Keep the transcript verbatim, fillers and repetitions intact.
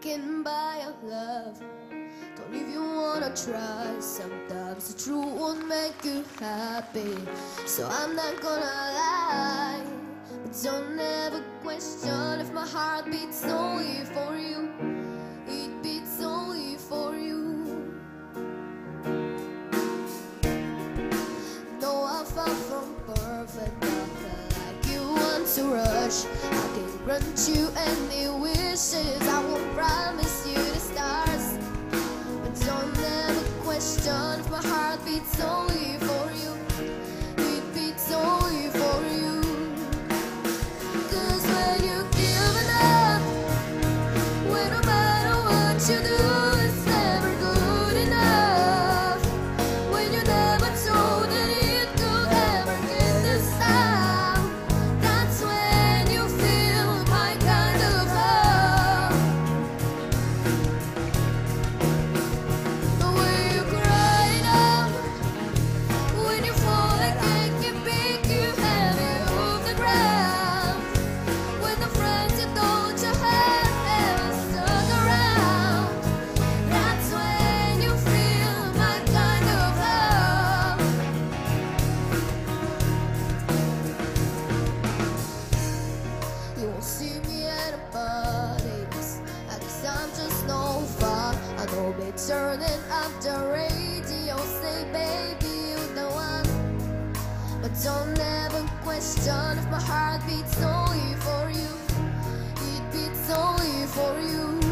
can buy a love. Don't even wanna try. Sometimes the truth won't make you happy, so I'm not gonna lie. But don't ever question if my heart beats only for you. It beats only for you. No, I'm far from perfect, but like you want to rush. I can grant you any wishes. I won't promise you the stars, but don't ever question if my heart beats only for you. It beats only for you. Cause when you give it up, when no matter what you do, it's never good enough. When you never told that it could ever get this out, that's when you feel my kind of love. The way you cry now, when you fall, I can't get pick you heavy off the ground. When the friends you thought you had never stuck around, that's when you feel my kind of love. You won't see me at the parties, I guess I'm just no fun. I know they turning up the radio, say baby you the one. But don't ever question if my heart beats only for you. It beats only for you.